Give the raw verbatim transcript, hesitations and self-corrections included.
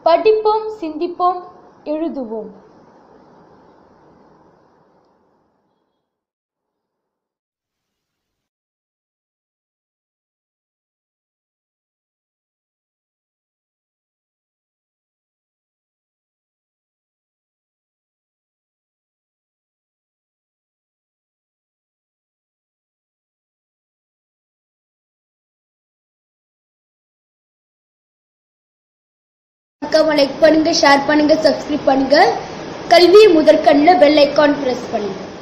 படிப்போம், சிந்திப்போம், எழுதுவோம். லைக் பண்ணுங்க, ஷேர் பண்ணுங்க, சப்ஸ்கிரைப் பண்ணுங்க. கல்வி முதற்கண்ணில் பெல் ஐகான் பிரஸ் பண்ணுங்க.